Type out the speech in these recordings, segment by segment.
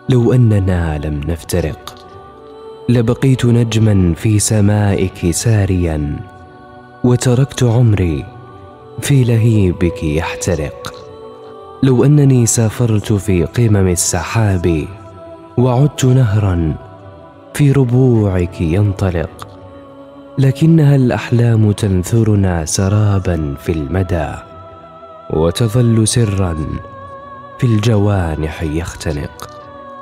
لو أننا لم نفترق لبقيت نجما في سمائك ساريا، وتركت عمري في لهيبك يحترق. لو أنني سافرت في قمم السحاب وعدت نهرا في ربوعك ينطلق، لكنها الأحلام تنثرنا سرابا في المدى، وتظل سرا في الجوانح يختنق.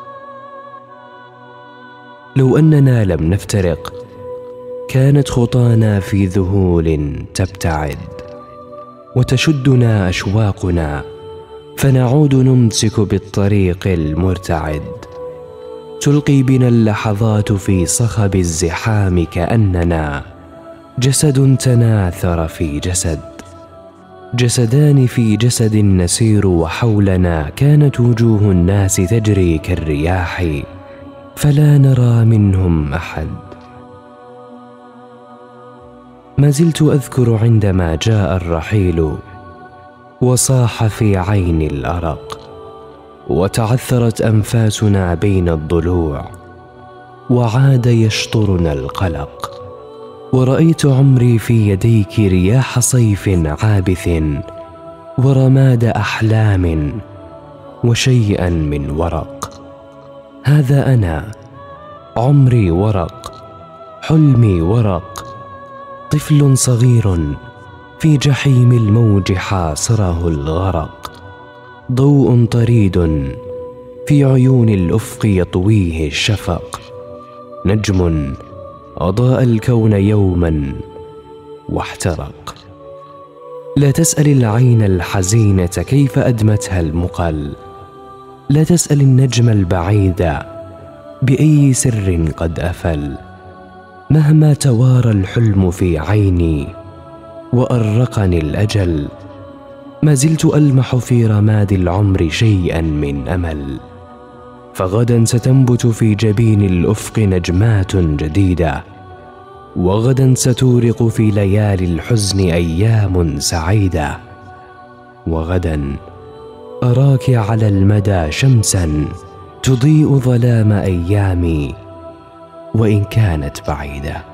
لو أننا لم نفترق كانت خطانا في ذهول تبتعد، وتشدنا أشواقنا فنعود نمسك بالطريق المرتعد. تلقي بنا اللحظات في صخب الزحام كأننا جسد تناثر في جسد، جسدان في جسد نسير، وحولنا كانت وجوه الناس تجري كالرياح فلا نرى منهم أحد. ما زلت أذكر عندما جاء الرحيل وصاح في عين الأرق، وتعثرت أنفاسنا بين الضلوع، وعاد يشطرنا القلق. ورأيت عمري في يديك رياح صيف عابث، ورماد أحلام، وشيئا من ورق. هذا أنا، عمري ورق، حلمي ورق، طفل صغير في جحيم الموج حاصره الغرق. ضوء طريد في عيون الأفق يطويه الشفق، نجم أضاء الكون يوما واحترق. لا تسأل العين الحزينة كيف أدمتها المقل، لا تسأل النجم البعيد بأي سر قد أفل. مهما توارى الحلم في عيني وأرقني الأجل، ما زلت ألمح في رماد العمر شيئا من أمل. فغدا ستنبت في جبين الأفق نجمات جديدة، وغدا ستورق في ليالي الحزن أيام سعيدة، وغدا أراك على المدى شمسا تضيء ظلام أيامي وإن كانت بعيدة.